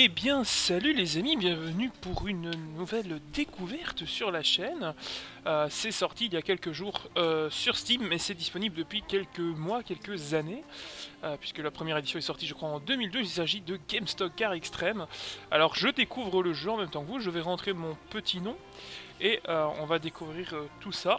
Eh bien, salut les amis, bienvenue pour une nouvelle découverte sur la chaîne. C'est sorti il y a quelques jours sur Steam, mais c'est disponible depuis quelques mois, quelques années, puisque la première édition est sortie, je crois, en 2002. Il s'agit de GameStop Car Extreme. Alors, je découvre le jeu en même temps que vous, je vais rentrer mon petit nom, et on va découvrir tout ça.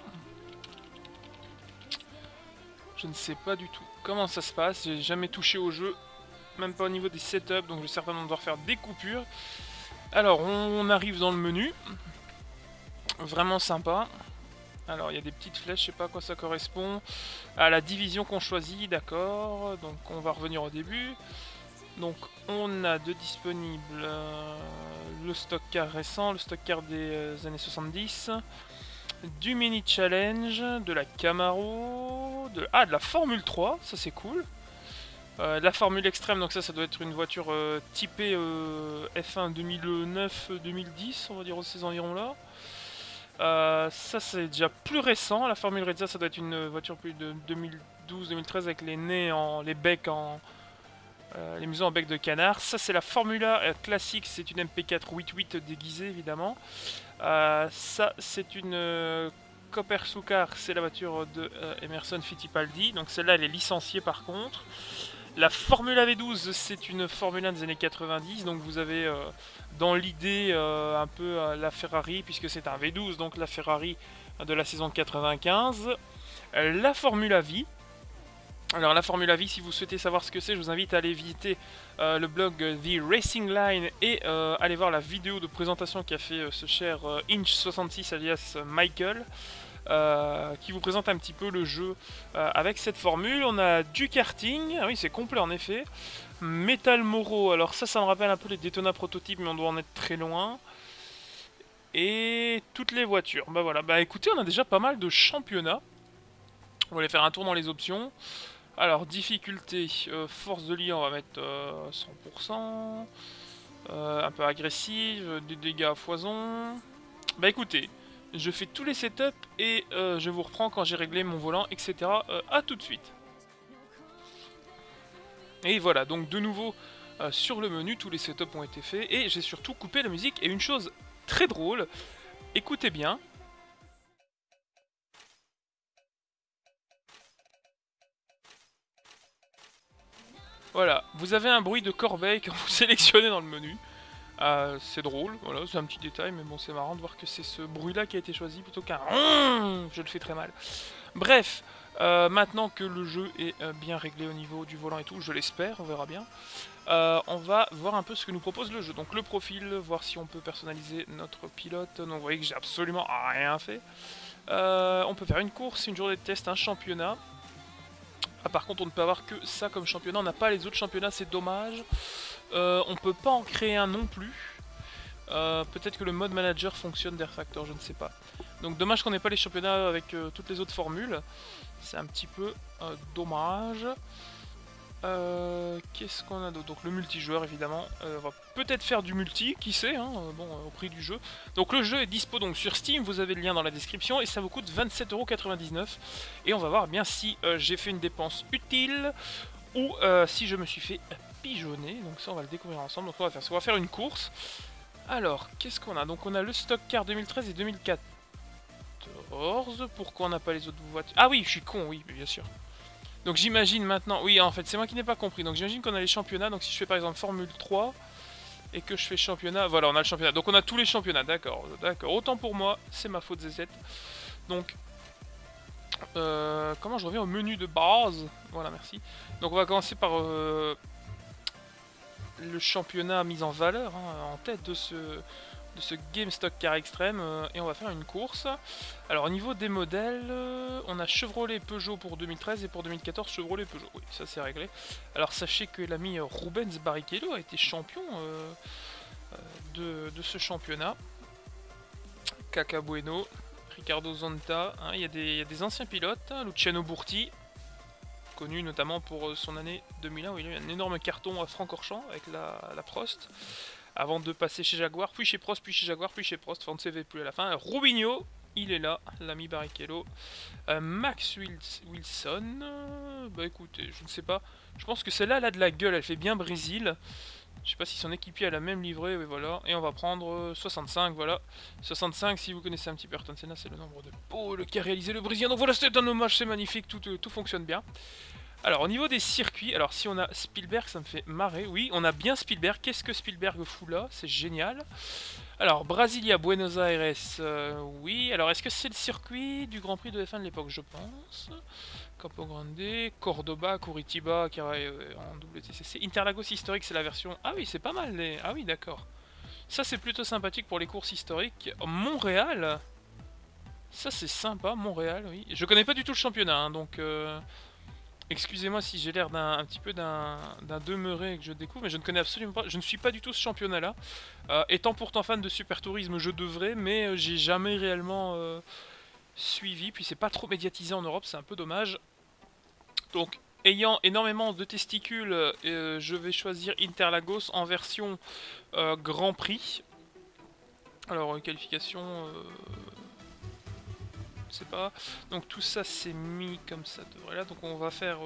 Je ne sais pas du tout comment ça se passe, j'ai jamais touché au jeu. Même pas au niveau des setups, donc je vais certainement devoir faire des coupures. Alors, on arrive dans le menu. Vraiment sympa. Alors, il y a des petites flèches, je sais pas à quoi ça correspond. À la division qu'on choisit, d'accord. Donc, on va revenir au début. Donc, on a de disponible le stock car récent, le stock car des années 70. Du mini challenge, de la Camaro, de la Formule 3, ça c'est cool. La Formule Extrême, donc ça doit être une voiture typée F1 2009-2010, on va dire ces environs-là. Ça c'est déjà plus récent, la Formule Reza ça doit être une voiture plus de 2012-2013 avec les nez en... les becs en... les museaux en bec de canard. Ça c'est la Formula classique, c'est une MP4 88 déguisée évidemment. Ça c'est une Copper Sucar, c'est la voiture de Emerson Fittipaldi, donc celle-là elle est licenciée par contre. La Formula V12, c'est une Formule 1 des années 90, donc vous avez dans l'idée un peu la Ferrari, puisque c'est un V12, donc la Ferrari de la saison 95. La Formula V. Alors la Formula V, si vous souhaitez savoir ce que c'est, je vous invite à aller visiter le blog The Racing Line et aller voir la vidéo de présentation qu'a fait ce cher Inch66 alias Michael. Qui vous présente un petit peu le jeu avec cette formule. On a du karting, ah oui c'est complet en effet. Metal Moro, alors ça me rappelle un peu les Daytona prototypes mais on doit en être très loin. Et toutes les voitures, bah voilà, bah écoutez on a déjà pas mal de championnats. On va aller faire un tour dans les options. Alors difficulté, force de lit on va mettre 100%. Un peu agressive, des dégâts à foison. Bah écoutez, je fais tous les setups et je vous reprends quand j'ai réglé mon volant, etc. À tout de suite. Et voilà, donc de nouveau sur le menu, tous les setups ont été faits et j'ai surtout coupé la musique. Et une chose très drôle, écoutez bien. Voilà, vous avez un bruit de corbeille quand vous sélectionnez dans le menu. C'est drôle, voilà, c'est un petit détail, mais bon, c'est marrant de voir que c'est ce bruit-là qui a été choisi plutôt qu'un je le fais très mal. Bref, maintenant que le jeu est bien réglé au niveau du volant et tout, je l'espère, on verra bien. On va voir un peu ce que nous propose le jeu. Donc le profil, voir si on peut personnaliser notre pilote. Donc vous voyez que j'ai absolument rien fait. On peut faire une course, une journée de test, un championnat. Ah, par contre, on ne peut avoir que ça comme championnat. On n'a pas les autres championnats, c'est dommage. On peut pas en créer un non plus. Peut-être que le mode manager fonctionne d'Air Factor, je ne sais pas. Donc dommage qu'on n'ait pas les championnats avec toutes les autres formules. C'est un petit peu dommage. Qu'est-ce qu'on a d'autre? Donc le multijoueur évidemment. On va peut-être faire du multi, qui sait, hein, bon, au prix du jeu. Donc le jeu est dispo donc sur Steam, vous avez le lien dans la description et ça vous coûte 27,99 €. Et on va voir bien si j'ai fait une dépense utile ou si je me suis fait pigeonner. Donc ça on va le découvrir ensemble. Donc on va faire une course. Alors, qu'est-ce qu'on a? Donc on a le stock car 2013 et 2014. Pourquoi on n'a pas les autres voitures? Ah oui, je suis con, oui, bien sûr. Donc j'imagine maintenant... Oui, en fait, c'est moi qui n'ai pas compris. Donc j'imagine qu'on a les championnats. Donc si je fais par exemple Formule 3 et que je fais championnat... Voilà, on a le championnat. Donc on a tous les championnats, d'accord. D'accord, autant pour moi, c'est ma faute ZZ. Donc... comment je reviens au menu de base? Voilà, merci. Donc on va commencer par... le championnat mis en valeur, hein, en tête de ce GameStop Car Extreme, et on va faire une course. Alors au niveau des modèles, on a Chevrolet Peugeot pour 2013 et pour 2014 Chevrolet Peugeot, oui ça c'est réglé. Alors sachez que l'ami Rubens Barrichello a été champion de ce championnat. Caca Bueno, Ricardo Zonta, hein, il y a des anciens pilotes, hein, Luciano Burti, connu notamment pour son année 2001 où il a eu un énorme carton à Francorchamps avec la Prost, avant de passer chez Jaguar, puis chez Prost, puis chez Jaguar, puis chez Prost, enfin on ne savait plus à la fin. Rubinho, il est là, l'ami Barrichello. Max Wilson, bah écoutez, je ne sais pas, je pense que celle-là elle a de la gueule, elle fait bien Brésil, Je sais pas si son équipier a la même livrée, mais voilà. Et on va prendre 65, voilà. 65, si vous connaissez un petit peu Ayrton Senna, c'est le nombre de pôles qu'a réalisé le Brésilien. Donc voilà, c'était un hommage, c'est magnifique, tout fonctionne bien. Alors, au niveau des circuits, alors si on a Spielberg, ça me fait marrer. Oui, on a bien Spielberg. Qu'est-ce que Spielberg fout là? C'est génial. Alors, Brasilia, Buenos Aires, oui. Alors, est-ce que c'est le circuit du Grand Prix de F1 de l'époque? Je pense. Campo Grande, Cordoba, Curitiba, qui en WTCC. Interlagos historique, c'est la version... Ah oui, c'est pas mal. Ah oui, d'accord. Ça, c'est plutôt sympathique pour les courses historiques. Montréal, ça, c'est sympa, Montréal, oui. Je connais pas du tout le championnat, hein, donc... Excusez-moi si j'ai l'air un petit peu d'un demeuré que je découvre, mais je ne connais absolument pas, je ne suis pas du tout ce championnat-là. Étant pourtant fan de Super Tourisme, je devrais, mais j'ai jamais réellement suivi, puis c'est pas trop médiatisé en Europe, c'est un peu dommage. Donc, ayant énormément de testicules, je vais choisir Interlagos en version Grand Prix. Alors, qualification... je sais pas. Donc tout ça c'est mis comme ça devrait là. Donc on va faire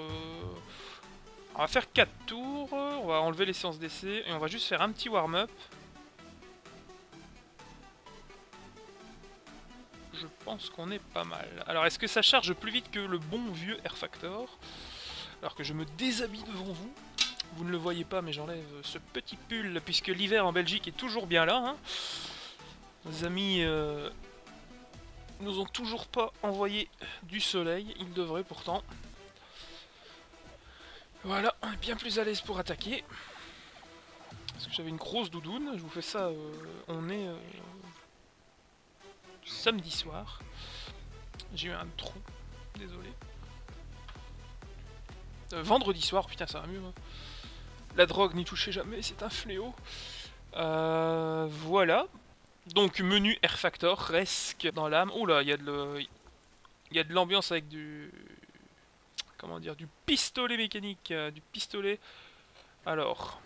4 tours. On va enlever les séances d'essai et on va juste faire un petit warm-up. Je pense qu'on est pas mal. Alors est-ce que ça charge plus vite que le bon vieux Air Factor? Alors que je me déshabille devant vous. Vous ne le voyez pas mais j'enlève ce petit pull puisque l'hiver en Belgique est toujours bien là. Hein. Nos amis... nous ont toujours pas envoyé du soleil, ils devraient pourtant. Voilà, on est bien plus à l'aise pour attaquer. Parce que j'avais une grosse doudoune, je vous fais ça, on est samedi soir. J'ai eu un trou, désolé. Vendredi soir, putain ça va mieux. Hein. La drogue n'y touchez jamais, c'est un fléau. Voilà. Donc menu Air Factor, resque dans l'âme. Oula, il y a de l'ambiance avec du... Comment dire? Du pistolet mécanique. Du pistolet... Alors...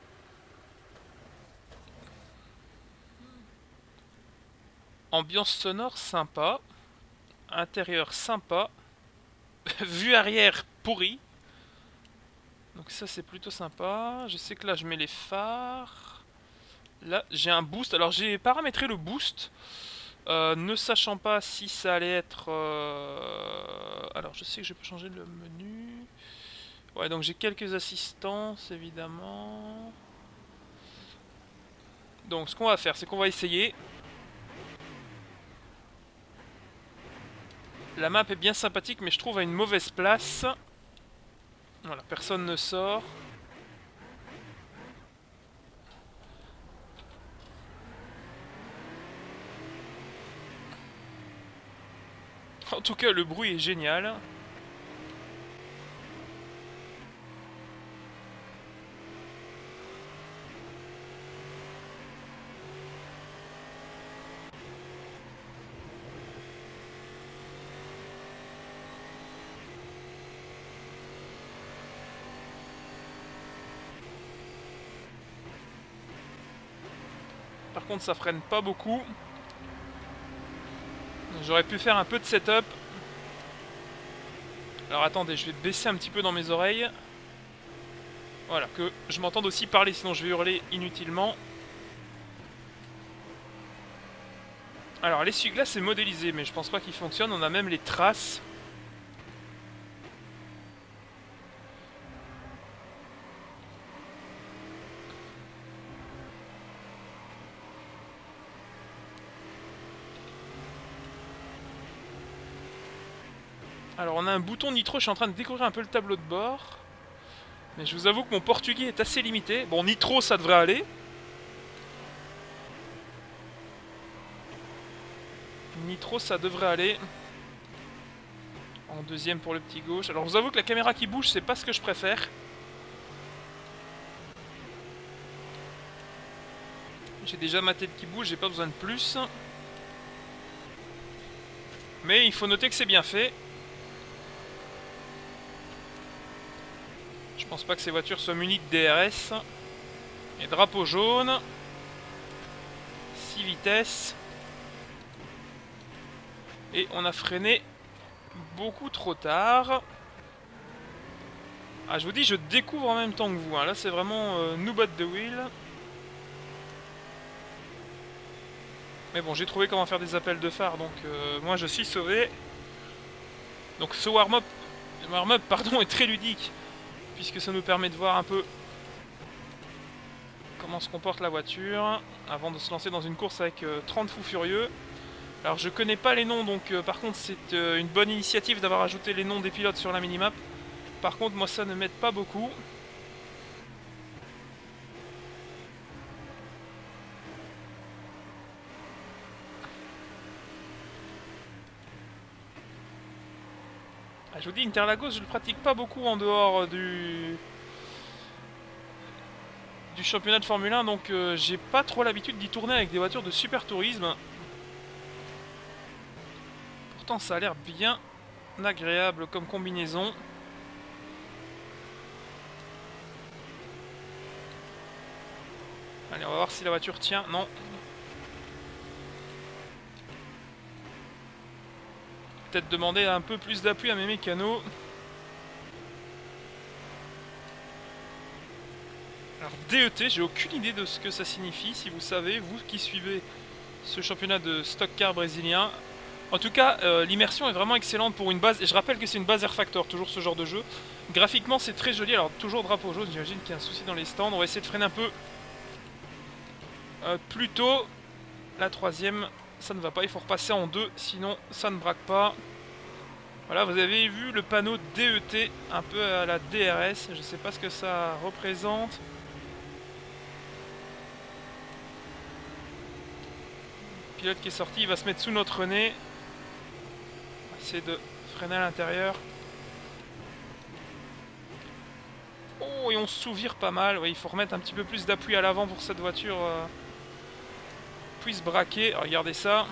Ambiance sonore sympa. Intérieur sympa. Vue arrière pourrie. Donc ça c'est plutôt sympa. Je sais que là je mets les phares. Là j'ai un boost. Alors j'ai paramétré le boost. Ne sachant pas si ça allait être... Alors je sais que je peux changer le menu. Ouais, donc j'ai quelques assistances évidemment. Donc ce qu'on va faire, c'est qu'on va essayer. La map est bien sympathique, mais je trouve à une mauvaise place. Voilà, personne ne sort. En tout cas, le bruit est génial. Par contre, ça freine pas beaucoup. J'aurais pu faire un peu de setup. Alors attendez, je vais baisser un petit peu dans mes oreilles. Voilà, que je m'entende aussi parler, sinon je vais hurler inutilement. Alors l'essuie-glace est modélisé, mais je pense pas qu'il fonctionne. On a même les traces. Alors on a un bouton nitro, je suis en train de découvrir un peu le tableau de bord. Mais je vous avoue que mon portugais est assez limité. Bon, nitro ça devrait aller. Nitro ça devrait aller. En deuxième pour le petit gauche. Alors je vous avoue que la caméra qui bouge c'est pas ce que je préfère. J'ai déjà ma tête qui bouge, j'ai pas besoin de plus. Mais il faut noter que c'est bien fait. Je pense pas que ces voitures soient munies de DRS. Et drapeau jaune. 6 vitesses. Et on a freiné beaucoup trop tard. Ah, je vous dis, je découvre en même temps que vous. Hein. Là, c'est vraiment noob at the wheel. Mais bon, j'ai trouvé comment faire des appels de phare, donc moi je suis sauvé. Donc ce warm-up, pardon, est très ludique, puisque ça nous permet de voir un peu comment se comporte la voiture, avant de se lancer dans une course avec 30 fous furieux. Alors je connais pas les noms, donc par contre c'est une bonne initiative d'avoir ajouté les noms des pilotes sur la minimap. Par contre moi ça ne m'aide pas beaucoup. Ah, je vous dis, Interlagos je le pratique pas beaucoup en dehors du championnat de Formule 1, donc j'ai pas trop l'habitude d'y tourner avec des voitures de super tourisme. Pourtant ça a l'air bien agréable comme combinaison. Allez, on va voir si la voiture tient. Non. Peut-être demander un peu plus d'appui à mes mécanos. Alors DET, j'ai aucune idée de ce que ça signifie. Si vous savez, vous qui suivez ce championnat de stock car brésilien. En tout cas, l'immersion est vraiment excellente pour une base. Et je rappelle que c'est une base Air Factor, toujours ce genre de jeu. Graphiquement, c'est très joli. Alors, toujours drapeau jaune, j'imagine qu'il y a un souci dans les stands. On va essayer de freiner un peu plus tôt. La troisième, ça ne va pas. Il faut repasser en deux, sinon ça ne braque pas. Voilà, vous avez vu le panneau DET, un peu à la DRS. Je ne sais pas ce que ça représente. Le pilote qui est sorti, il va se mettre sous notre nez. On va essayer de freiner à l'intérieur. Oh, et on se souvire pas mal. Oui, il faut remettre un petit peu plus d'appui à l'avant pour que cette voiture puisse braquer. Regardez ça.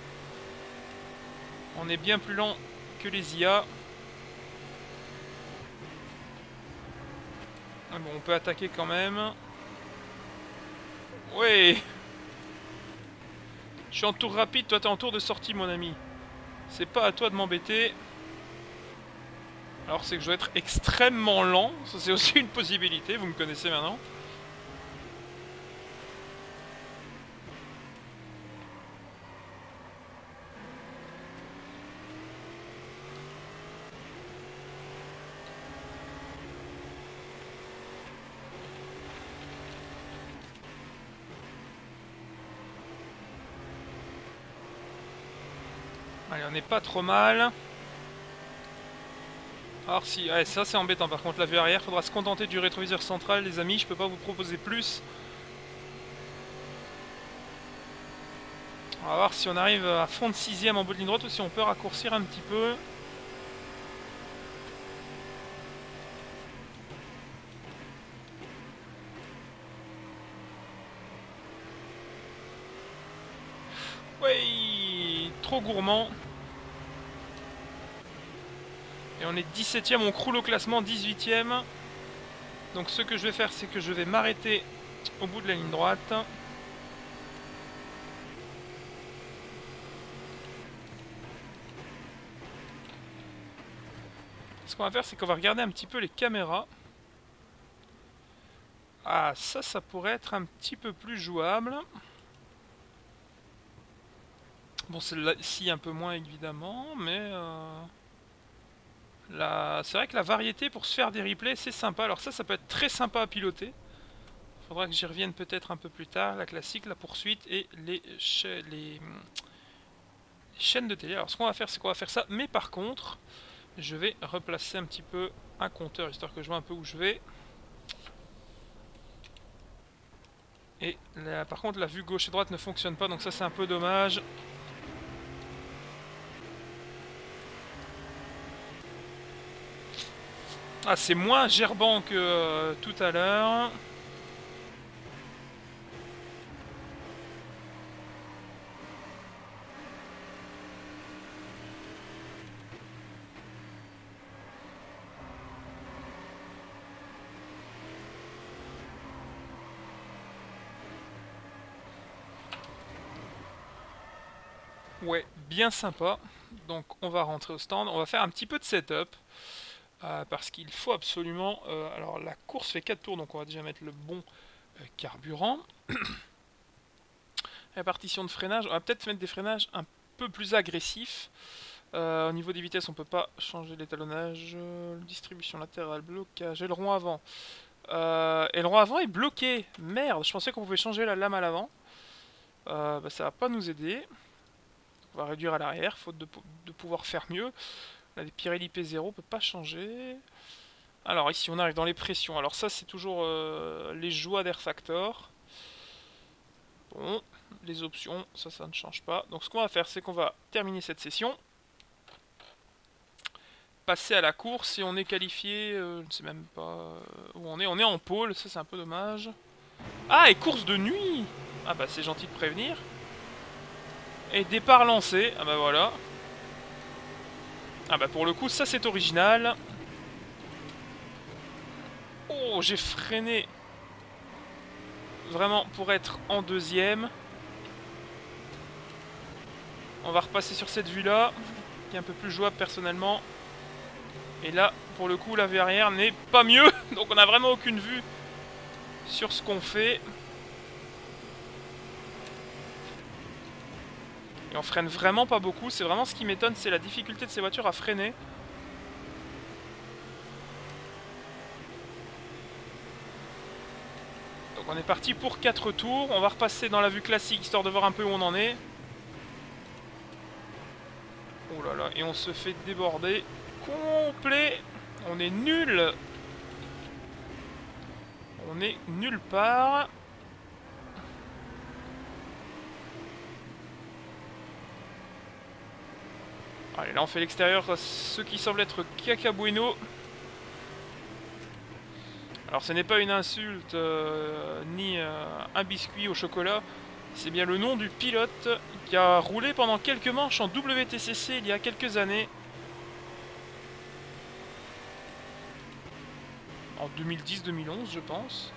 On est bien plus lent que les IA. Ah bon, on peut attaquer quand même. Ouais. Je suis en tour rapide, toi t'es en tour de sortie, mon ami. C'est pas à toi de m'embêter. Alors c'est que je dois être extrêmement lent. Ça c'est aussi une possibilité, vous me connaissez maintenant. Allez, on n'est pas trop mal. Alors si, ouais, ça c'est embêtant par contre, la vue arrière, faudra se contenter du rétroviseur central les amis, je peux pas vous proposer plus. On va voir si on arrive à fond de 6ème en bout de ligne droite ou si on peut raccourcir un petit peu. Oui, trop gourmand. Et on est 17ème, on croule au classement, 18ème. Donc ce que je vais faire, c'est que je vais m'arrêter au bout de la ligne droite. Ce qu'on va faire, c'est qu'on va regarder un petit peu les caméras. Ah, ça pourrait être un petit peu plus jouable. Bon, celle-ci un peu moins évidemment, mais... c'est vrai que la variété pour se faire des replays, c'est sympa. Alors ça peut être très sympa à piloter. Faudra que j'y revienne peut-être un peu plus tard. La classique, la poursuite et les chaînes de télé. Alors ce qu'on va faire, c'est qu'on va faire ça. Mais par contre, je vais replacer un petit peu un compteur, histoire que je vois un peu où je vais. Et là, par contre, la vue gauche et droite ne fonctionne pas, donc ça c'est un peu dommage. Ah, c'est moins gerbant que tout à l'heure. Ouais, bien sympa. Donc on va rentrer au stand. On va faire un petit peu de setup. parce qu'il faut absolument... alors la course fait 4 tours, donc on va déjà mettre le bon carburant. Répartition de freinage, on va peut-être mettre des freinages un peu plus agressifs. Au niveau des vitesses, on peut pas changer l'étalonnage. Distribution latérale, blocage, aileron avant. Aileron avant est bloqué. Merde, je pensais qu'on pouvait changer la lame à l'avant. Bah, ça va pas nous aider. On va réduire à l'arrière, faute de pouvoir faire mieux. Là, les Pirelli P0, on peut pas changer. Alors ici, on arrive dans les pressions. Alors ça, c'est toujours les joies d'Air Factor. Bon, les options, ça ne change pas. Donc ce qu'on va faire, c'est qu'on va terminer cette session. Passer à la course et on est qualifié, je ne sais même pas où on est en pôle, ça c'est un peu dommage. Ah, et course de nuit! Ah bah c'est gentil de prévenir. Et départ lancé, ah bah voilà. Ah bah pour le coup ça c'est original. Oh, j'ai freiné vraiment pour être en deuxième. On va repasser sur cette vue là, qui est un peu plus jouable personnellement. Et là, pour le coup, la vue arrière n'est pas mieux. Donc on n'a vraiment aucune vue sur ce qu'on fait. Et on freine vraiment pas beaucoup. C'est vraiment ce qui m'étonne, c'est la difficulté de ces voitures à freiner. Donc on est parti pour 4 tours. On va repasser dans la vue classique, histoire de voir un peu où on en est. Oh là là, et on se fait déborder complet. On est nul. On est nulle part. Allez, là on fait l'extérieur, ce qui semble être Caca Bueno. Alors ce n'est pas une insulte, ni un biscuit au chocolat. C'est bien le nom du pilote qui a roulé pendant quelques manches en WTCC il y a quelques années. En 2010-2011, je pense.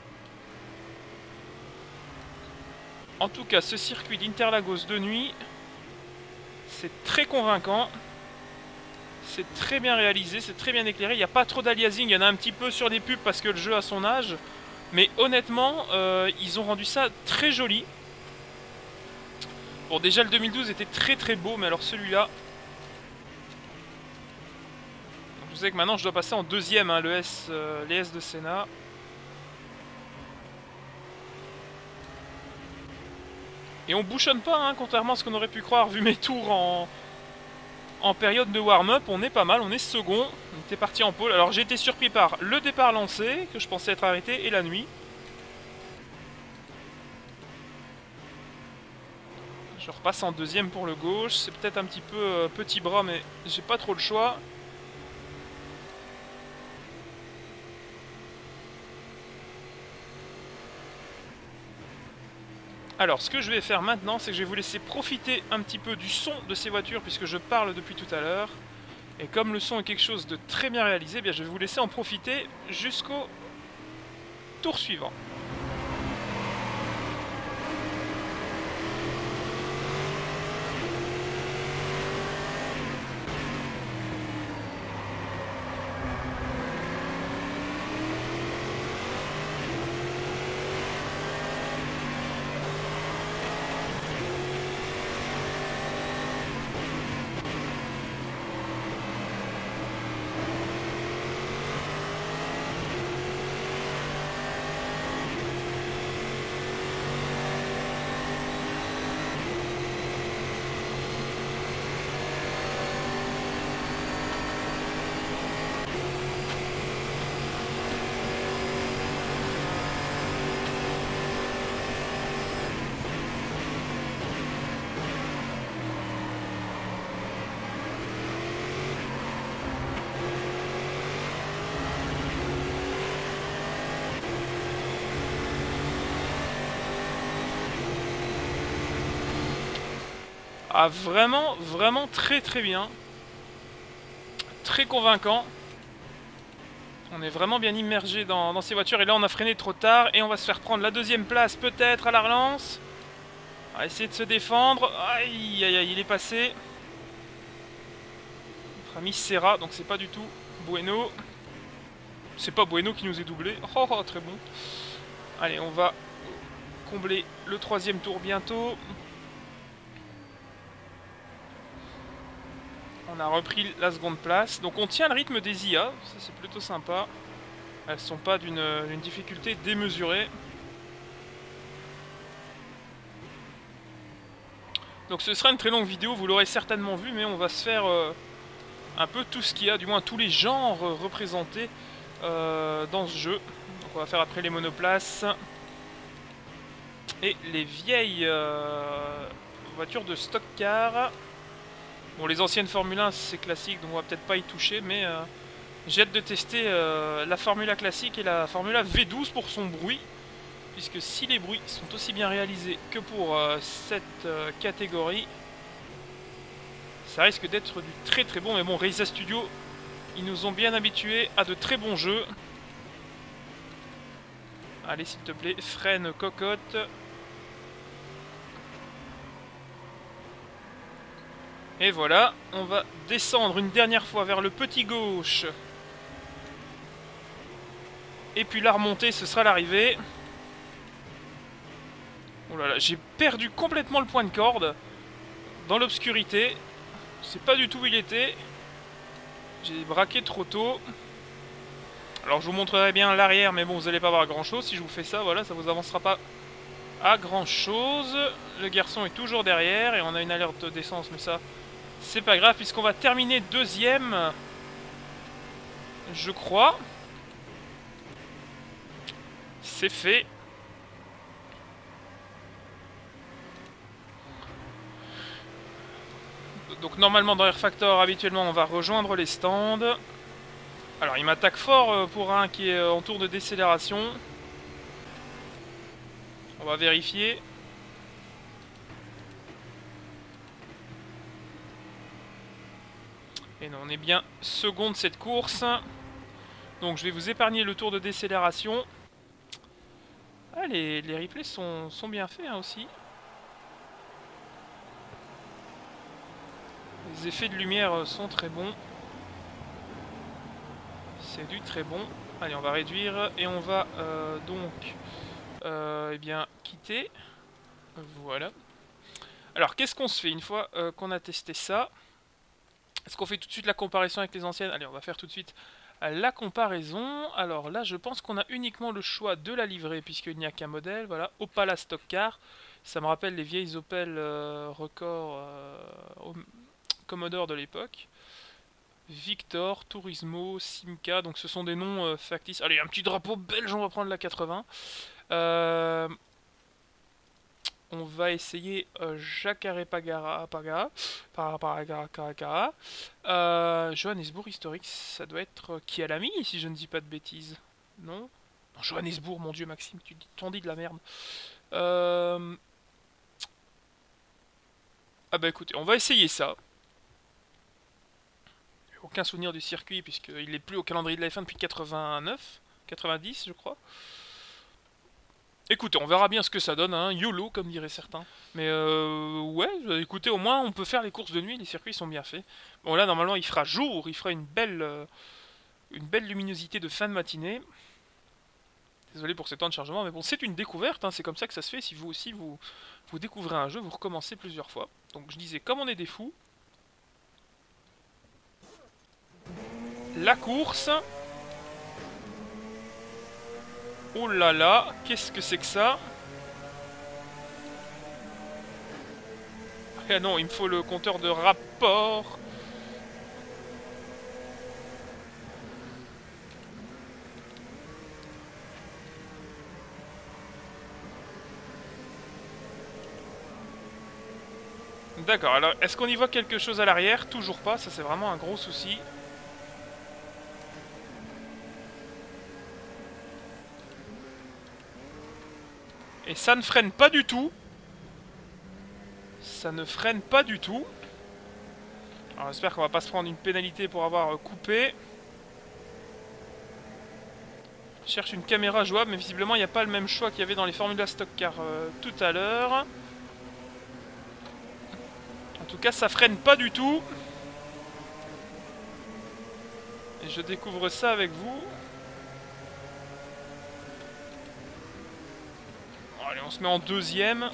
En tout cas, ce circuit d'Interlagos de nuit, c'est très convaincant. C'est très bien réalisé, c'est très bien éclairé. Il n'y a pas trop d'aliasing, il y en a un petit peu sur les pubs parce que le jeu a son âge. Mais honnêtement, ils ont rendu ça très joli. Bon, déjà le 2012 était très très beau, mais alors celui-là... Je sais que maintenant je dois passer en deuxième, hein, les S de Senna. Et on bouchonne pas, hein, contrairement à ce qu'on aurait pu croire vu mes tours en période de warm-up. On est pas mal, on est second. On était parti en pôle. Alors j'ai été surpris par le départ lancé, que je pensais être arrêté, et la nuit. Je repasse en deuxième pour le gauche. C'est peut-être un petit peu petit bras, mais j'ai pas trop le choix. Alors, ce que je vais faire maintenant, c'est que je vais vous laisser profiter un petit peu du son de ces voitures, puisque je parle depuis tout à l'heure. Et comme le son est quelque chose de très bien réalisé, eh bien, je vais vous laisser en profiter jusqu'au tour suivant. Ah, vraiment, vraiment très très bien. Très convaincant. On est vraiment bien immergé dans ces voitures. Et là, on a freiné trop tard. Et on va se faire prendre la deuxième place, peut-être, à la relance. On va essayer de se défendre. Aïe, aïe, aïe, il est passé. Notre ami Serra, donc c'est pas du tout Bueno. C'est pas Bueno qui nous est doublé. Oh, oh, très bon. Allez, on va combler le 3e tour bientôt. On a repris la seconde place. Donc on tient le rythme des IA. Ça c'est plutôt sympa. Elles sont pas d'une difficulté démesurée. Donc ce sera une très longue vidéo, vous l'aurez certainement vu, mais on va se faire un peu tout ce qu'il y a, du moins tous les genres représentés dans ce jeu. Donc on va faire après les monoplaces et les vieilles voitures de stock car. Bon, les anciennes Formule 1 c'est classique, donc on va peut-être pas y toucher, mais j'ai hâte de tester la Formula classique et la Formula V12 pour son bruit. Puisque si les bruits sont aussi bien réalisés que pour cette catégorie, ça risque d'être du très très bon. Mais bon, Reza Studio, ils nous ont bien habitués à de très bons jeux. Allez, s'il te plaît, freine cocotte. Et voilà, on va descendre une dernière fois vers le petit gauche. Et puis la remontée, ce sera l'arrivée. Oh là là, j'ai perdu complètement le point de corde dans l'obscurité. Je sais pas du tout où il était. J'ai braqué trop tôt. Alors je vous montrerai bien l'arrière, mais bon, vous allez pas voir grand chose. Si je vous fais ça, voilà, ça vous avancera pas à grand chose. Le garçon est toujours derrière et on a une alerte d'essence, mais ça, c'est pas grave puisqu'on va terminer 2e. Je crois. C'est fait. Donc normalement dans Air Factor, habituellement, on va rejoindre les stands. Alors il m'attaque fort pour un qui est en tour de décélération. On va vérifier. Et non, on est bien second de cette course. Donc je vais vous épargner le tour de décélération. Ah, les replays sont bien faits hein, aussi. Les effets de lumière sont très bons. C'est du très bon. Allez, on va réduire et on va donc eh bien, quitter. Voilà. Alors, qu'est-ce qu'on se fait une fois qu'on a testé ça? Est-ce qu'on fait tout de suite la comparaison avec les anciennes? Allez, on va faire tout de suite la comparaison. Alors là, je pense qu'on a uniquement le choix de la livrée puisqu'il n'y a qu'un modèle. Voilà, Opala Stock Car. Ça me rappelle les vieilles Opel Record Commodore de l'époque. Victor, Turismo, Simca, donc ce sont des noms factices. Allez, un petit drapeau belge, on va prendre la 80. On va essayer Jacare Pagara, Johannesburg historique, ça doit être Kialami, si je ne dis pas de bêtises. Non, non, Johannesburg, mon dieu Maxime, tu t'en dis de la merde. Ah bah écoutez, on va essayer ça. Aucun souvenir du circuit puisqu'il n'est plus au calendrier de la F1 depuis 89, 90 je crois. Écoutez, on verra bien ce que ça donne, hein. YOLO comme diraient certains. Mais ouais, écoutez, au moins on peut faire les courses de nuit, les circuits sont bien faits. Bon là normalement il fera jour, il fera une belle luminosité de fin de matinée. Désolé pour ces temps de chargement, mais bon c'est une découverte, hein. C'est comme ça que ça se fait. Si vous aussi vous découvrez un jeu, vous recommencez plusieurs fois. Donc je disais, comme on est des fous, la course. Oh là là, qu'est-ce que c'est que ça? Ah non, il me faut le compteur de rapport. D'accord, alors est-ce qu'on y voit quelque chose à l'arrière? Toujours pas, ça c'est vraiment un gros souci. Et ça ne freine pas du tout. Ça ne freine pas du tout. Alors j'espère qu'on va pas se prendre une pénalité pour avoir coupé. Je cherche une caméra jouable, mais visiblement il n'y a pas le même choix qu'il y avait dans les Formula Stock Car tout à l'heure. En tout cas ça freine pas du tout. Et je découvre ça avec vous. Allez, on se met en deuxième.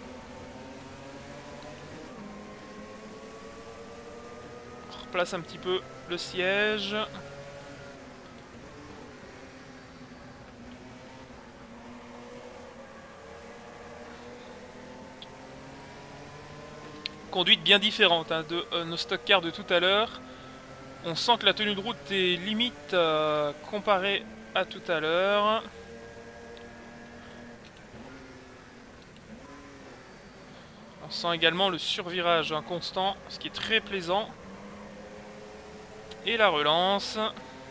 On replace un petit peu le siège. Conduite bien différente hein, de nos stock cars de tout à l'heure. On sent que la tenue de route est limite comparée à tout à l'heure. On sent également le survirage inconstant, ce qui est très plaisant. Et la relance.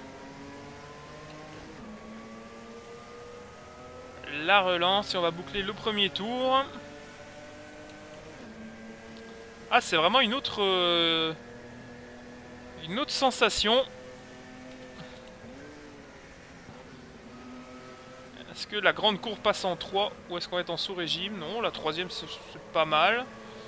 La relance et on va boucler le premier tour. Ah, c'est vraiment une autre sensation. Est-ce que la grande courbe passe en 3 ou est-ce qu'on va être en sous-régime? Non, la troisième c'est pas mal.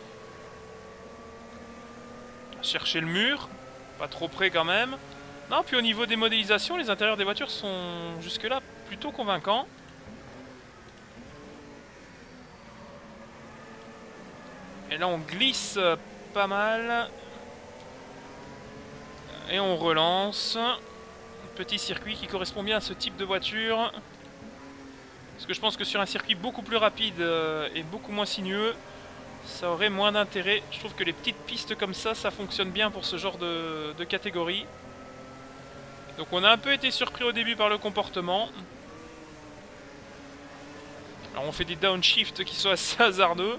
Chercher le mur, pas trop près quand même. Non, puis au niveau des modélisations, les intérieurs des voitures sont jusque-là plutôt convaincants. Et là on glisse pas mal. Et on relance. Petit circuit qui correspond bien à ce type de voiture. Parce que je pense que sur un circuit beaucoup plus rapide et beaucoup moins sinueux, ça aurait moins d'intérêt. Je trouve que les petites pistes comme ça fonctionne bien pour ce genre de catégorie. Donc on a un peu été surpris au début par le comportement. Alors on fait des downshift qui sont assez hasardeux.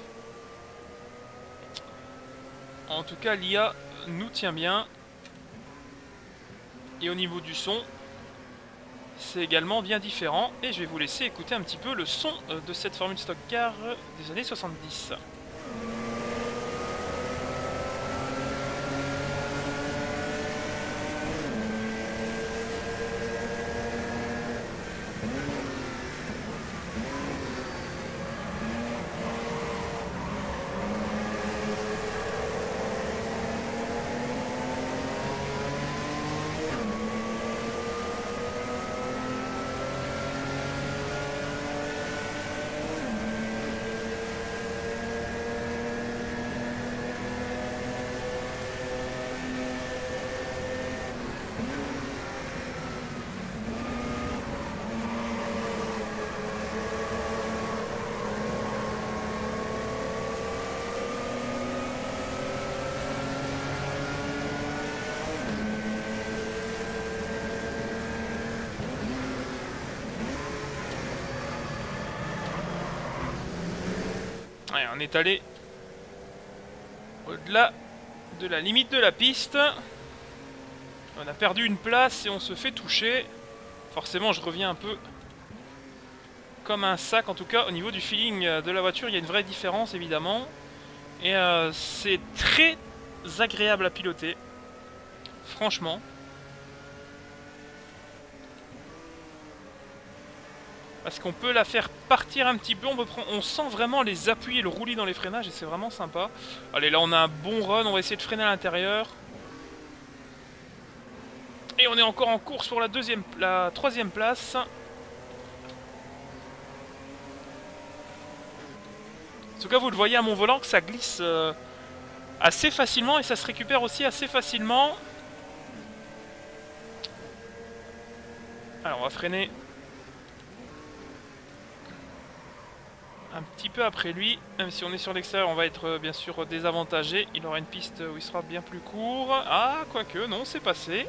En tout cas, l'IA nous tient bien. Et au niveau du son, c'est également bien différent. Et je vais vous laisser écouter un petit peu le son de cette Formule Stock Car des années 70. Ouais, on est allé au-delà de la limite de la piste. On a perdu une place et on se fait toucher. Forcément, je reviens un peu comme un sac. En tout cas, au niveau du feeling de la voiture, il y a une vraie différence, évidemment. Et c'est très agréable à piloter. Franchement. Parce qu'on peut la faire partir un petit peu, on sent vraiment les appuis et le roulis dans les freinages et c'est vraiment sympa. Allez, là on a un bon run, on va essayer de freiner à l'intérieur. Et on est encore en course pour la troisième place. En tout cas, vous le voyez à mon volant que ça glisse assez facilement et ça se récupère aussi assez facilement. Alors on va freiner un petit peu après lui, même si on est sur l'extérieur, on va être bien sûr désavantagé. Il aura une piste où il sera bien plus court. Ah, quoique, non, c'est passé.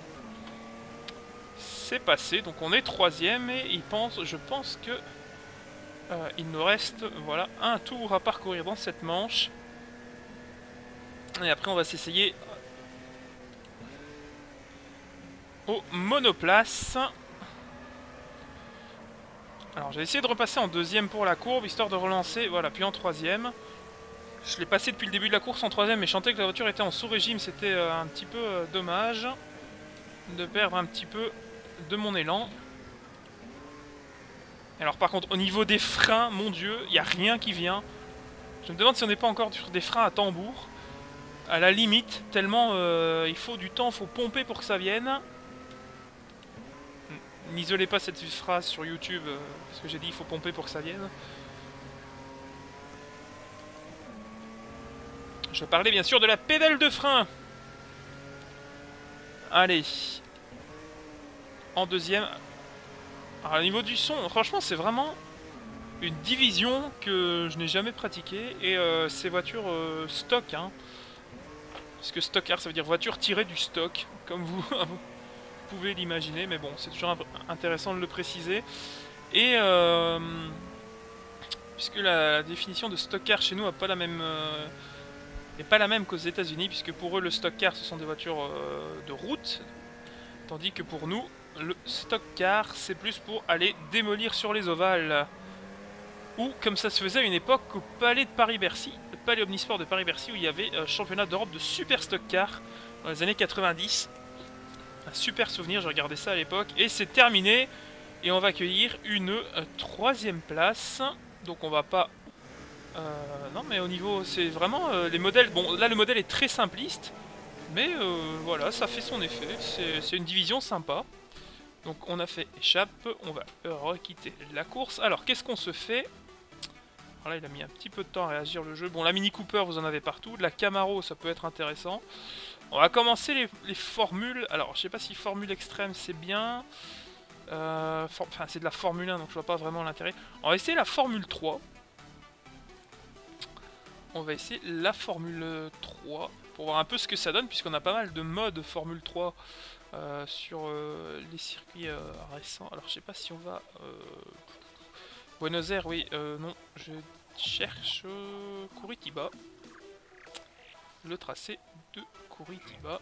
C'est passé, donc on est troisième et je pense que il nous reste voilà, un tour à parcourir dans cette manche. Et après on va s'essayer au monoplace. Alors j'ai essayé de repasser en deuxième pour la courbe, histoire de relancer, voilà, puis en troisième. Je l'ai passé depuis le début de la course en troisième, mais je sentais que la voiture était en sous-régime, c'était un petit peu dommage de perdre un petit peu de mon élan. Alors par contre, au niveau des freins, mon dieu, il n'y a rien qui vient. Je me demande si on n'est pas encore sur des freins à tambour. À la limite, tellement il faut du temps, il faut pomper pour que ça vienne. N'isolez pas cette phrase sur YouTube, parce que j'ai dit il faut pomper pour que ça vienne. Je parlais bien sûr de la pédale de frein. Allez. En deuxième. Alors, au niveau du son, franchement, c'est vraiment une division que je n'ai jamais pratiquée. Et ces voitures stock, hein. Parce que stock car ça veut dire voiture tirée du stock, comme vous, vous pouvez l'imaginer. Mais bon, c'est toujours intéressant de le préciser. Et puisque la définition de stock car chez nous n'a pas la même... n'est pas la même qu'aux États-Unis, puisque pour eux le stock car ce sont des voitures de route, tandis que pour nous le stock car c'est plus pour aller démolir sur les ovales, ou comme ça se faisait à une époque au palais de Paris-Bercy, le palais Omnisport de Paris-Bercy, où il y avait un championnat d'Europe de super stock car dans les années 90. Un super souvenir, j'ai regardé ça à l'époque, et c'est terminé, et on va accueillir une troisième place, donc on va pas... non mais au niveau, c'est vraiment les modèles, bon là le modèle est très simpliste, mais voilà, ça fait son effet, c'est une division sympa. Donc on a fait échappe, on va requitter la course. Alors qu'est-ce qu'on se fait? Alors là il a mis un petit peu de temps à réagir le jeu. Bon, la Mini Cooper vous en avez partout, de la Camaro ça peut être intéressant. On va commencer les formules, alors je sais pas si formule extrême c'est bien. Enfin c'est de la Formule 1 donc je vois pas vraiment l'intérêt. On va essayer la Formule 3. On va essayer la Formule 3 pour voir un peu ce que ça donne, puisqu'on a pas mal de modes Formule 3 sur les circuits récents. Alors je sais pas si on va... Buenos Aires, oui, non, je cherche Curitiba. Le tracé de Curitiba.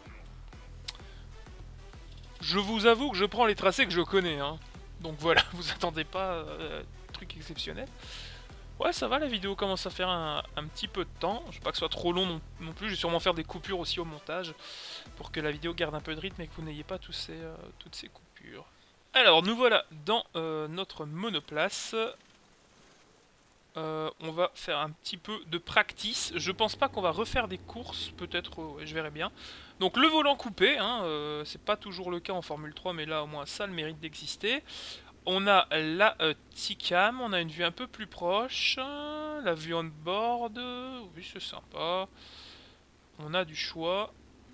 Je vous avoue que je prends les tracés que je connais, hein. Donc voilà, vous attendez pas truc exceptionnel. Ouais, ça va, la vidéo commence à faire un petit peu de temps. Je veux pas que ce soit trop long non plus. Je vais sûrement faire des coupures aussi au montage pour que la vidéo garde un peu de rythme et que vous n'ayez pas toutes ces coupures. Alors, nous voilà dans notre monoplace. On va faire un petit peu de practice. Je pense pas qu'on va refaire des courses. Peut-être, je verrai bien. Donc, le volant coupé, hein, c'est pas toujours le cas en Formule 3, mais là, au moins, ça a le mérite d'exister. On a la T-Cam, on a une vue un peu plus proche, la vue on board, oui c'est sympa. On a du choix.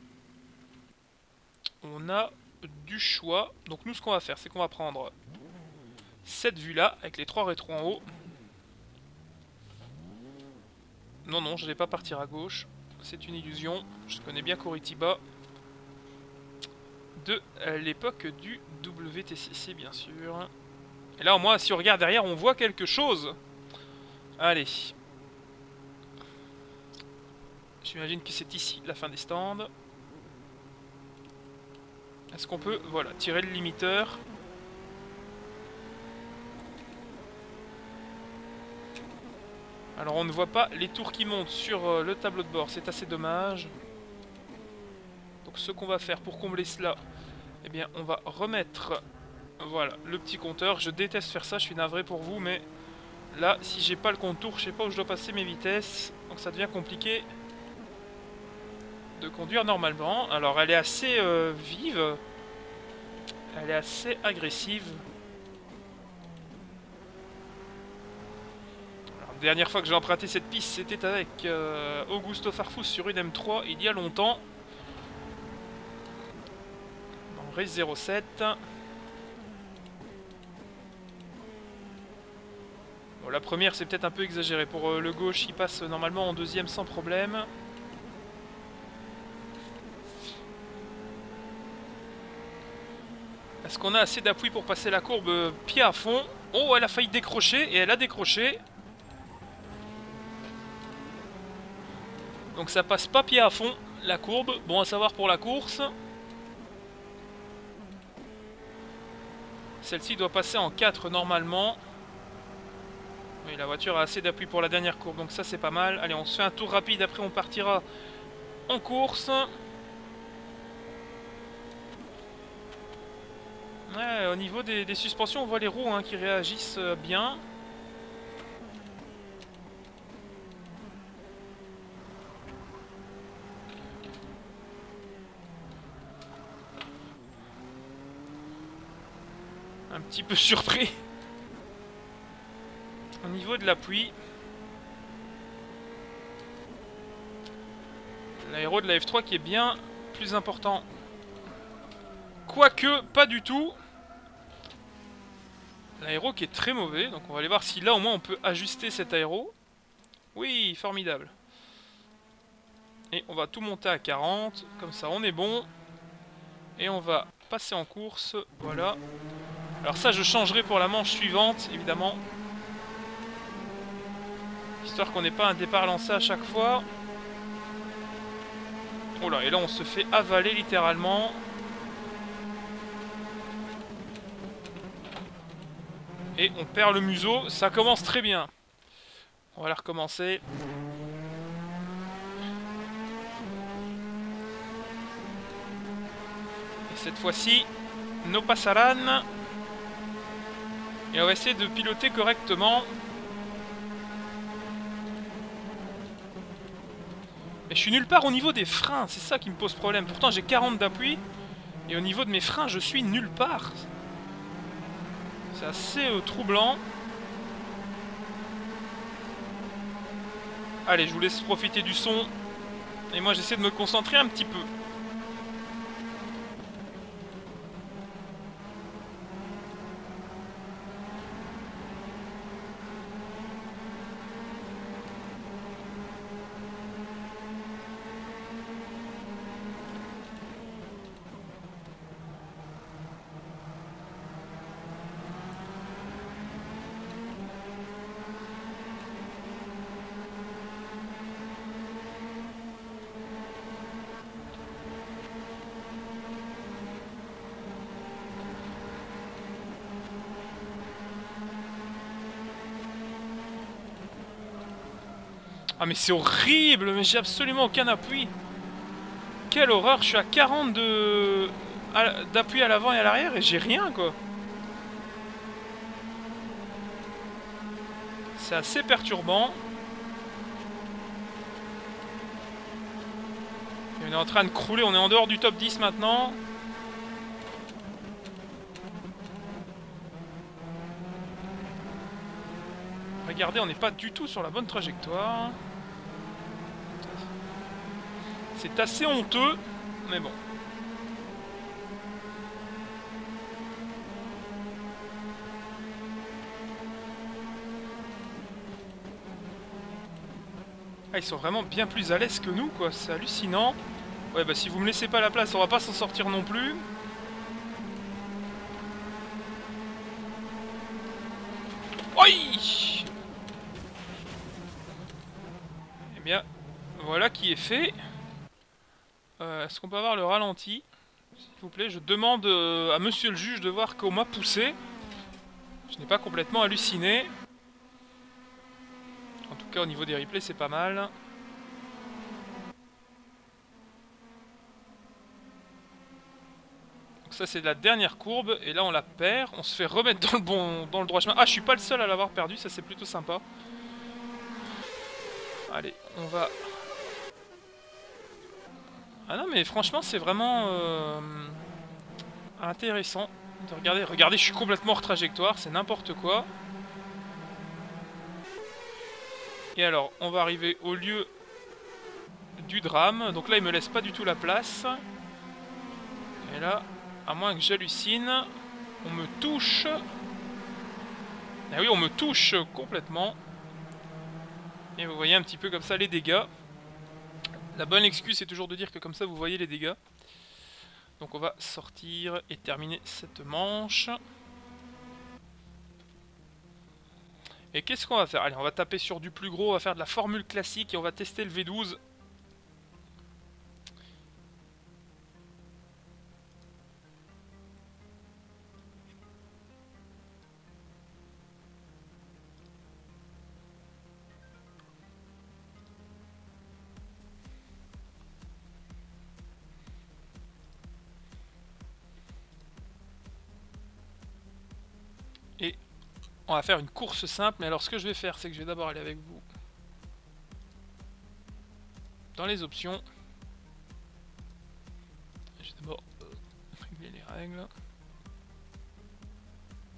On a du choix. Donc nous ce qu'on va faire, c'est qu'on va prendre cette vue là, avec les 3 rétros en haut. Non, non, je ne vais pas partir à gauche. C'est une illusion. Je connais bien Curitiba. De l'époque du WTCC bien sûr. Et là, au moins, si on regarde derrière, on voit quelque chose. Allez. J'imagine que c'est ici, la fin des stands. Est-ce qu'on peut, voilà, tirer le limiteur? Alors, on ne voit pas les tours qui montent sur le tableau de bord. C'est assez dommage. Donc, ce qu'on va faire pour combler cela, eh bien, on va remettre... Voilà, le petit compteur. Je déteste faire ça, je suis navré pour vous, mais là, si j'ai pas le contour, je sais pas où je dois passer mes vitesses. Donc ça devient compliqué de conduire normalement. Alors, elle est assez vive. Elle est assez agressive. Alors, dernière fois que j'ai emprunté cette piste, c'était avec Augusto Farfus sur une M3 il y a longtemps. Dans Race 07. Bon, la première c'est peut-être un peu exagéré. Pour le gauche il passe normalement en deuxième sans problème. Est-ce qu'on a assez d'appui pour passer la courbe pied à fond? Oh, elle a failli décrocher et elle a décroché. Donc ça passe pas pied à fond la courbe. Bon à savoir pour la course. Celle-ci doit passer en 4 normalement. Oui, la voiture a assez d'appui pour la dernière courbe, donc ça c'est pas mal. Allez, on se fait un tour rapide, après on partira en course. Ouais, au niveau des suspensions, on voit les roues hein, qui réagissent bien. Un petit peu surpris. Au niveau de l'appui. L'aéro de la F3 qui est bien plus important. Quoique, pas du tout. L'aéro qui est très mauvais. Donc on va aller voir si là au moins on peut ajuster cet aéro. Oui, formidable. Et on va tout monter à 40. Comme ça on est bon. Et on va passer en course. Voilà. Alors ça je changerai pour la manche suivante, évidemment. Histoire qu'on n'ait pas un départ lancé à chaque fois. Oh là, et là on se fait avaler littéralement. Et on perd le museau, ça commence très bien. On va la recommencer. Et cette fois-ci, no passaran. Et on va essayer de piloter correctement. Mais je suis nulle part au niveau des freins, c'est ça qui me pose problème. Pourtant j'ai 40 d'appui. Et au niveau de mes freins, je suis nulle part. C'est assez troublant. Allez, je vous laisse profiter du son. Et moi j'essaie de me concentrer un petit peu. Ah mais c'est horrible, mais j'ai absolument aucun appui. Quelle horreur, je suis à 40 d'appui à l'avant et à l'arrière et j'ai rien quoi. C'est assez perturbant. Et on est en train de crouler, on est en dehors du top 10 maintenant. Regardez, on n'est pas du tout sur la bonne trajectoire. C'est assez honteux, mais bon. Ah, ils sont vraiment bien plus à l'aise que nous, quoi. C'est hallucinant. Ouais, bah si vous me laissez pas la place, on va pas s'en sortir non plus. Oui. Eh bien, voilà qui est fait. Est-ce qu'on peut avoir le ralenti? S'il vous plaît, je demande à monsieur le juge de voir qu'on m'a poussé. Je n'ai pas complètement halluciné. En tout cas, au niveau des replays, c'est pas mal. Donc ça, c'est la dernière courbe. Et là, on la perd. On se fait remettre dans le droit chemin. Ah, je suis pas le seul à l'avoir perdu. Ça, c'est plutôt sympa. Allez, on va... Ah non, mais franchement, c'est vraiment intéressant de regarder. Regardez, je suis complètement hors trajectoire. C'est n'importe quoi. Et alors, on va arriver au lieu du drame. Donc là, il me laisse pas du tout la place. Et là, à moins que j'hallucine, on me touche. Ah oui, on me touche complètement. Et vous voyez un petit peu comme ça les dégâts. La bonne excuse, c'est toujours de dire que comme ça, vous voyez les dégâts. Donc on va sortir et terminer cette manche. Et qu'est-ce qu'on va faire? Allez, on va taper sur du plus gros, on va faire de la formule classique et on va tester le V12. Et on va faire une course simple. Mais alors ce que je vais faire, c'est que je vais d'abord aller avec vous dans les options. Je vais d'abord régler les règles.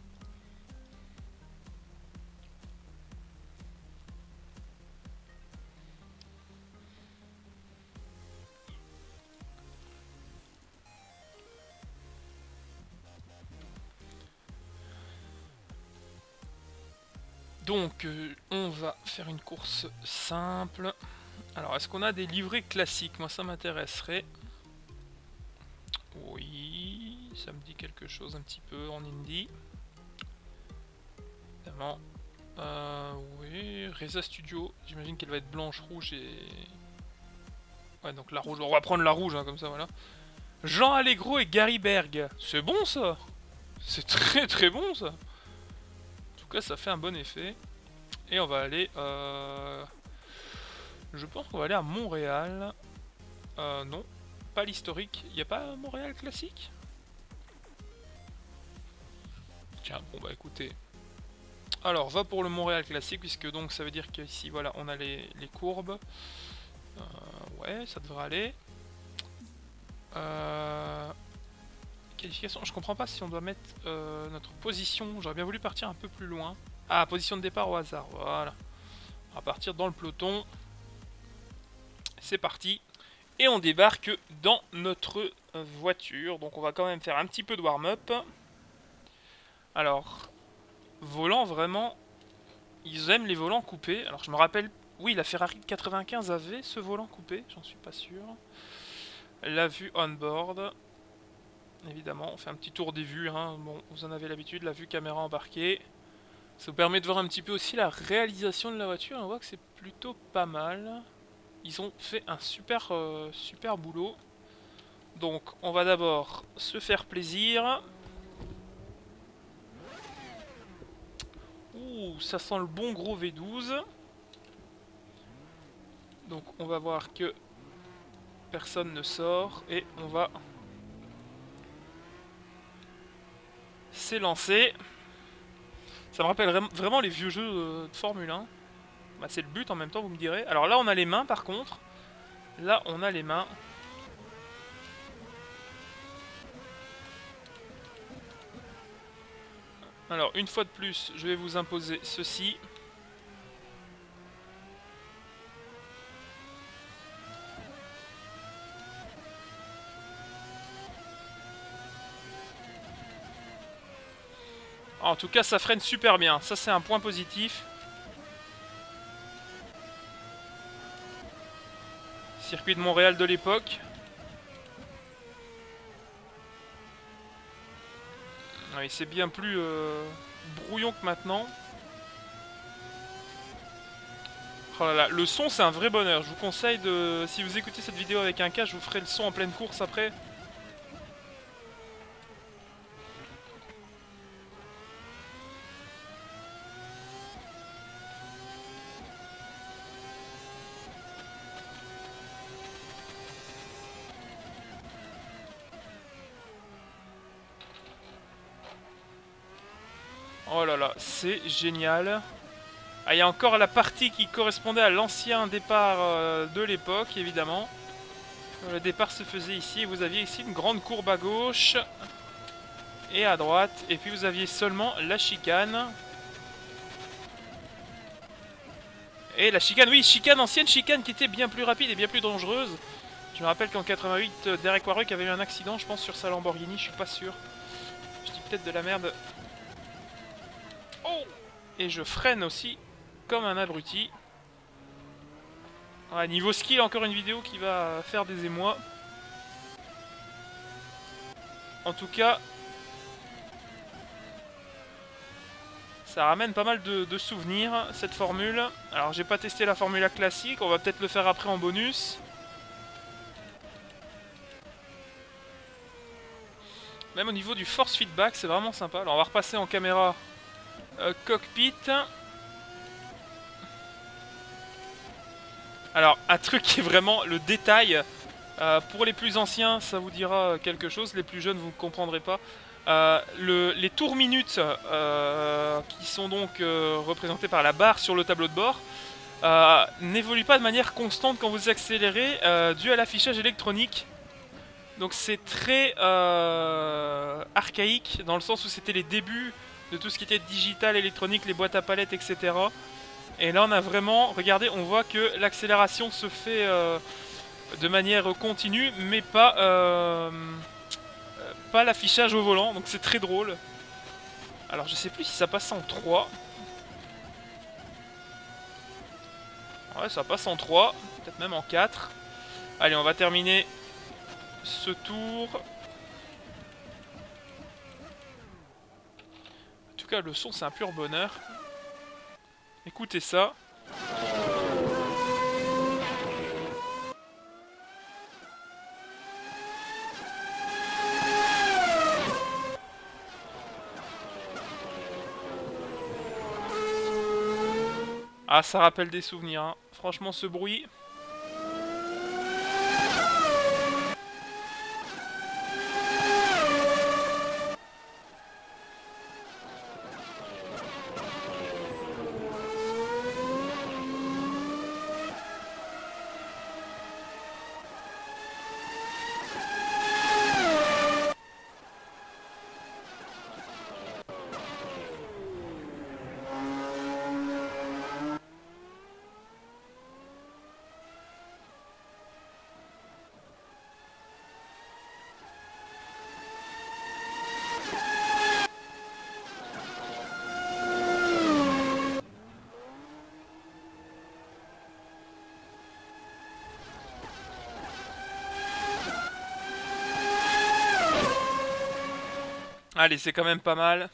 Donc on va faire une course simple. Alors est-ce qu'on a des livrets classiques? Moi ça m'intéresserait. Oui, ça me dit quelque chose un petit peu en indie. Évidemment. Oui, Reza Studio, j'imagine qu'elle va être blanche, rouge et... Ouais, donc la rouge, on va prendre la rouge, hein, comme ça, voilà. Jean Allegro et Gary Berg, c'est bon ça. C'est très très bon ça. En tout cas, ça fait un bon effet. Et on va aller... Je pense qu'on va aller à Montréal. Non, pas l'historique. Il n'y a pas Montréal classique? Tiens, bon bah écoutez... Alors, va pour le Montréal classique, puisque donc ça veut dire qu'ici, voilà, on a les courbes. Ouais, ça devrait aller. Qualification, je comprends pas si on doit mettre notre position. J'aurais bien voulu partir un peu plus loin. Ah, position de départ au hasard, voilà. On va partir dans le peloton. C'est parti. Et on débarque dans notre voiture. Donc on va quand même faire un petit peu de warm-up. Alors... Volant, vraiment, ils aiment les volants coupés. Alors je me rappelle, oui, la Ferrari 95 avait ce volant coupé, j'en suis pas sûr. La vue on-board, évidemment, on fait un petit tour des vues, hein. Bon, vous en avez l'habitude, la vue caméra embarquée. Ça vous permet de voir un petit peu aussi la réalisation de la voiture, on voit que c'est plutôt pas mal. Ils ont fait un super, super boulot. Donc on va d'abord se faire plaisir. Ouh, ça sent le bon gros V12. Donc on va voir que personne ne sort et on va s'élancer. Ça me rappelle vraiment les vieux jeux de Formule 1. Bah, c'est le but en même temps, vous me direz. Alors là on a les mains par contre. Là on a les mains. Alors une fois de plus, je vais vous imposer ceci. En tout cas, ça freine super bien. Ça, c'est un point positif. Circuit de Montréal de l'époque. Oui, c'est bien plus brouillon que maintenant. Oh là là, le son, c'est un vrai bonheur. Je vous conseille de... Si vous écoutez cette vidéo avec un casque, je vous ferai le son en pleine course après. Oh là là, c'est génial. Ah, il y a encore la partie qui correspondait à l'ancien départ de l'époque, évidemment. Le départ se faisait ici. Vous aviez ici une grande courbe à gauche et à droite. Et puis vous aviez seulement la chicane. Et la chicane, oui, chicane, ancienne chicane qui était bien plus rapide et bien plus dangereuse. Je me rappelle qu'en 88, Derek Warwick avait eu un accident, je pense, sur sa Lamborghini, je suis pas sûr. Je dis peut-être de la merde. Oh! Et je freine aussi, comme un abruti. Ouais, niveau skill, encore une vidéo qui va faire des émois. En tout cas, ça ramène pas mal de souvenirs, cette formule. Alors, j'ai pas testé la Formula classique, on va peut-être le faire après en bonus. Même au niveau du force feedback, c'est vraiment sympa. Alors, on va repasser en caméra cockpit. Alors, un truc qui est vraiment le détail. Pour les plus anciens, ça vous dira quelque chose. Les plus jeunes, vous ne comprendrez pas. Les tours minutes qui sont donc représentés par la barre sur le tableau de bord n'évoluent pas de manière constante quand vous accélérez dû à l'affichage électronique. Donc c'est très archaïque dans le sens où c'était les débuts de tout ce qui était digital, électronique, les boîtes à palettes, etc. Et là on a vraiment, regardez, on voit que l'accélération se fait de manière continue, mais pas l'affichage au volant, donc c'est très drôle. Alors je sais plus si ça passe en 3. Ouais, ça passe en 3, peut-être même en 4. Allez, on va terminer ce tour. En tout cas, le son, c'est un pur bonheur. Écoutez ça. Ah, ça rappelle des souvenirs, hein. Franchement, ce bruit... Allez, c'est quand même pas mal.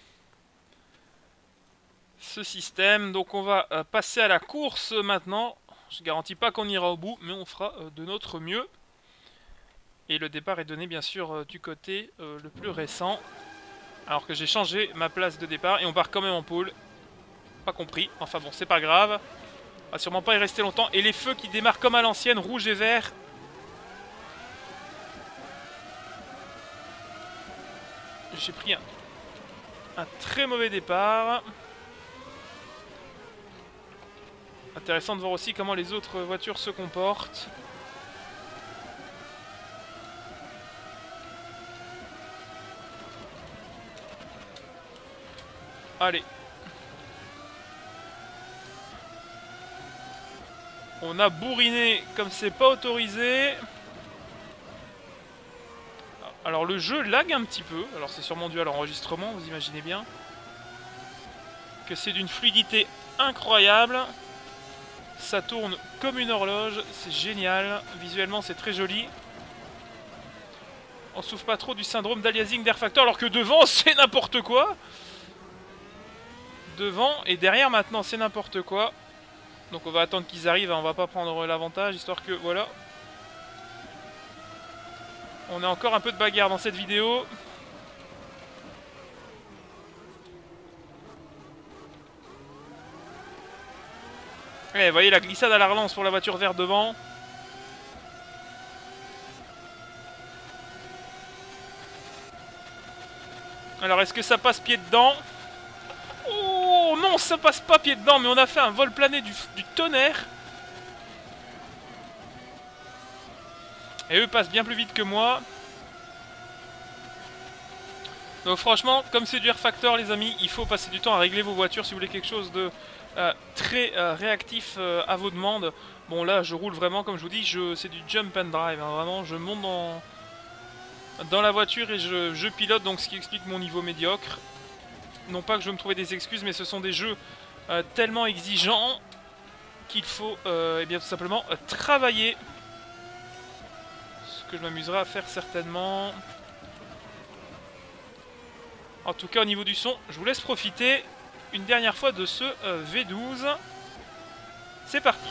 Ce système. Donc on va passer à la course maintenant. Je garantis pas qu'on ira au bout, mais on fera de notre mieux. Et le départ est donné bien sûr du côté le plus récent. Alors que j'ai changé ma place de départ et on part quand même en pôle. Pas compris. Enfin bon, c'est pas grave. On va sûrement pas y rester longtemps. Et les feux qui démarrent comme à l'ancienne, rouge et vert. J'ai pris un très mauvais départ. Intéressant de voir aussi comment les autres voitures se comportent. Allez. On a bourriné comme c'est pas autorisé. Alors le jeu lag un petit peu. Alors c'est sûrement dû à l'enregistrement, vous imaginez bien. Que c'est d'une fluidité incroyable. Ça tourne comme une horloge, c'est génial. Visuellement c'est très joli. On souffre pas trop du syndrome d'aliasing d'Air Factor alors que devant c'est n'importe quoi. Devant et derrière maintenant c'est n'importe quoi. Donc on va attendre qu'ils arrivent, hein. On va pas prendre l'avantage histoire que voilà. On a encore un peu de bagarre dans cette vidéo. Et vous voyez la glissade à la relance pour la voiture verte devant. Alors est-ce que ça passe pied dedans? Oh non, ça passe pas pied dedans, mais on a fait un vol plané du tonnerre. Et eux passent bien plus vite que moi. Donc franchement, comme c'est du Air Factor les amis, il faut passer du temps à régler vos voitures si vous voulez quelque chose de très réactif à vos demandes. Bon là je roule vraiment comme je vous dis, c'est du jump and drive, hein, vraiment je monte dans la voiture et je pilote, donc ce qui explique mon niveau médiocre. Non pas que je veux me trouver des excuses, mais ce sont des jeux tellement exigeants qu'il faut eh bien, tout simplement travailler. Ce que je m'amuserai à faire certainement. En tout cas au niveau du son, je vous laisse profiter une dernière fois de ce V12. C'est parti.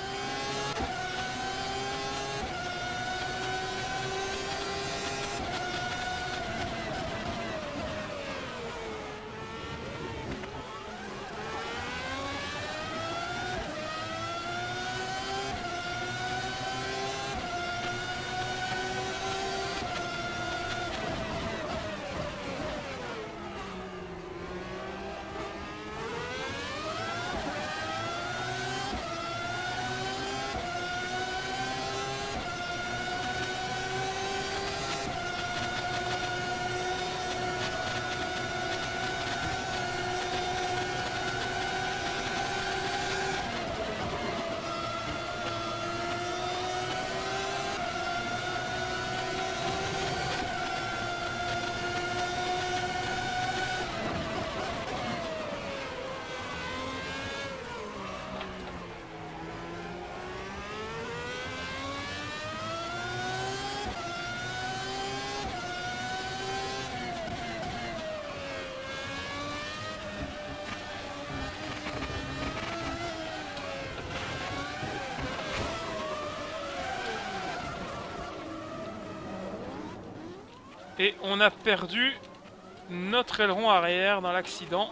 Et on a perdu notre aileron arrière dans l'accident.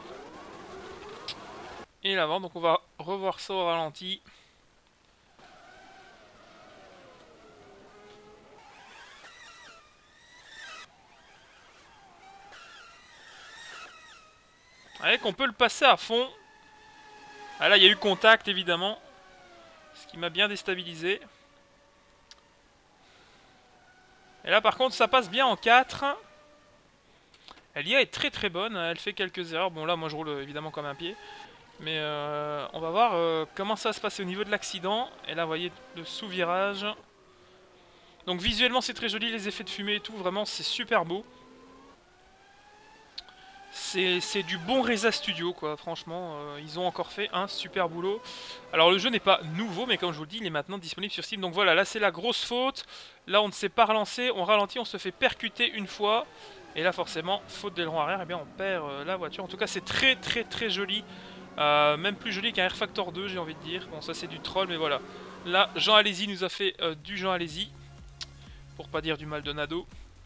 Et l'avant, donc on va revoir ça au ralenti. Avec, on peut le passer à fond. Ah là, il y a eu contact, évidemment. Ce qui m'a bien déstabilisé. Et là, par contre, ça passe bien en 4. L'IA est très très bonne. Elle fait quelques erreurs. Bon, là, moi, je roule évidemment comme un pied. Mais on va voir comment ça va se passer au niveau de l'accident. Et là, vous voyez le sous-virage. Donc, visuellement, c'est très joli. Les effets de fumée et tout. Vraiment, c'est super beau. C'est du bon Reza Studio, quoi. Franchement, ils ont encore fait un super boulot. Alors, le jeu n'est pas nouveau, mais comme je vous le dis, il est maintenant disponible sur Steam. Donc voilà, là, c'est la grosse faute. Là, on ne s'est pas relancé. On ralentit, on se fait percuter une fois. Et là, forcément, faute d'aileron arrière, eh bien, on perd la voiture. En tout cas, c'est très, très, très joli. Même plus joli qu'un Air Factor 2, j'ai envie de dire. Bon, ça, c'est du troll, mais voilà. Là, Jean Alési nous a fait du Jean Alési. Pour pas dire du Maldonado.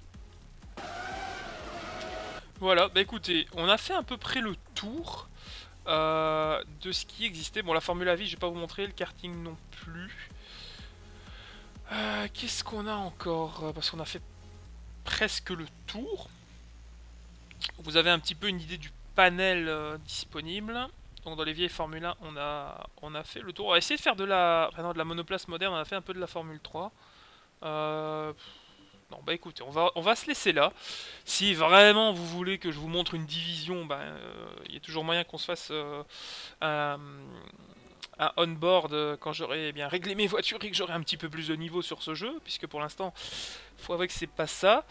Voilà, bah écoutez, on a fait à peu près le tour de ce qui existait. Bon, la Formule Vie, je vais pas vous montrer, le karting non plus. Qu'est-ce qu'on a encore? Parce qu'on a fait presque le tour. Vous avez un petit peu une idée du panel disponible. Donc dans les vieilles Formule 1, on a fait le tour. On va essayer de faire de la monoplace moderne, on a fait un peu de la Formule 3. Non, bah écoutez, on va se laisser là. Si vraiment vous voulez que je vous montre une division, il y a toujours moyen qu'on se fasse un on-board quand j'aurai bien réglé mes voitures et que j'aurai un petit peu plus de niveau sur ce jeu, puisque pour l'instant, faut avouer que c'est pas ça.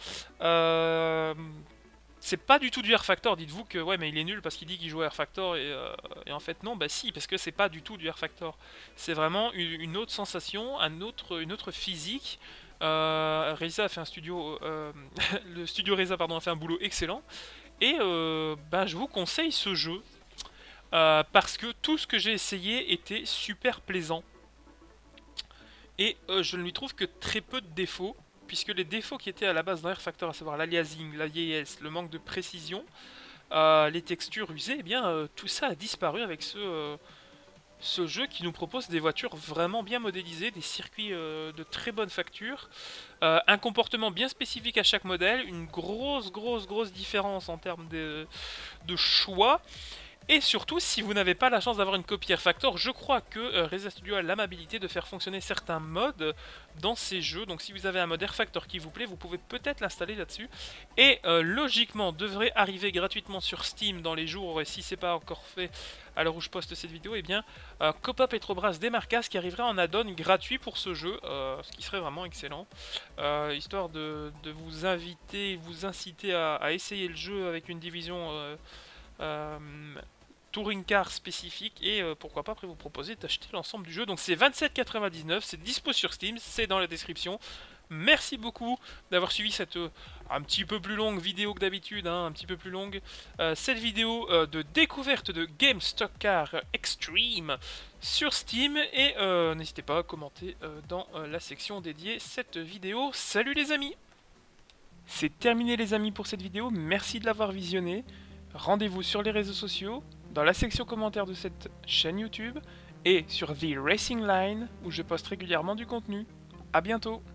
C'est pas du tout du Air Factor, dites-vous que ouais mais il est nul parce qu'il dit qu'il joue à Air Factor et en fait non, bah si, parce que c'est pas du tout du Air Factor. C'est vraiment une autre sensation, une autre physique. Reza a fait un studio, le studio Reza pardon, a fait un boulot excellent et je vous conseille ce jeu parce que tout ce que j'ai essayé était super plaisant et je ne lui trouve que très peu de défauts puisque les défauts qui étaient à la base dans Air Factor, à savoir l'aliasing, la vieillesse, le manque de précision, les textures usées, eh bien tout ça a disparu avec ce jeu qui nous propose des voitures vraiment bien modélisées, des circuits de très bonne facture, un comportement bien spécifique à chaque modèle, une grosse différence en termes de choix. Et surtout, si vous n'avez pas la chance d'avoir une copie Air Factor, je crois que Reza Studio a l'amabilité de faire fonctionner certains modes dans ces jeux. Donc si vous avez un mode Air Factor qui vous plaît, vous pouvez peut-être l'installer là-dessus. Et logiquement, devrait arriver gratuitement sur Steam dans les jours, et si c'est pas encore fait à l'heure où je poste cette vidéo, eh bien Copa Petrobras Demarcas qui arriverait en add-on gratuit pour ce jeu, ce qui serait vraiment excellent. Histoire de vous inviter, vous inciter à essayer le jeu avec une division touring car spécifique et pourquoi pas après vous proposer d'acheter l'ensemble du jeu. Donc c'est 27,99, c'est dispo sur Steam, c'est dans la description. Merci beaucoup d'avoir suivi cette un petit peu plus longue vidéo que d'habitude, hein, un petit peu plus longue. Cette vidéo de découverte de Game Stock Car Extreme sur Steam et n'hésitez pas à commenter dans la section dédiée cette vidéo. Salut les amis! C'est terminé les amis pour cette vidéo, merci de l'avoir visionnée. Rendez-vous sur les réseaux sociaux, dans la section commentaires de cette chaîne YouTube et sur The Racing Line où je poste régulièrement du contenu. A bientôt!